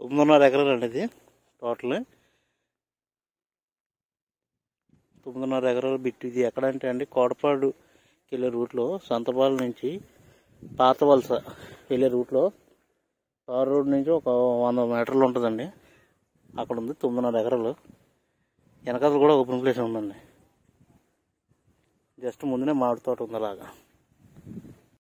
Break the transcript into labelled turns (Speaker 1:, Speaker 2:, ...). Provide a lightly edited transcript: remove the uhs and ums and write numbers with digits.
Speaker 1: 9.5 ఎకరాలు అండి ఇది టోటల్. 9.5 ఎకరాలు బిట్. ఇది ఎక్కడంటే అండి కోటపాడు వెళ్ళే రూట్లో, సంతపాల నుంచి పాత వలస వెళ్ళే రూట్లో తార్ రోడ్ నుంచి ఒక 100 మీటర్లు ఉంటుందండి. అక్కడ ఉంది 9.5 ఎకరాలు. వెనకాల కూడా ఓపెన్ ప్లేస్ ఉందండి. జస్ట్ ముందునే మామిడి తోట ఉంది అలాగా.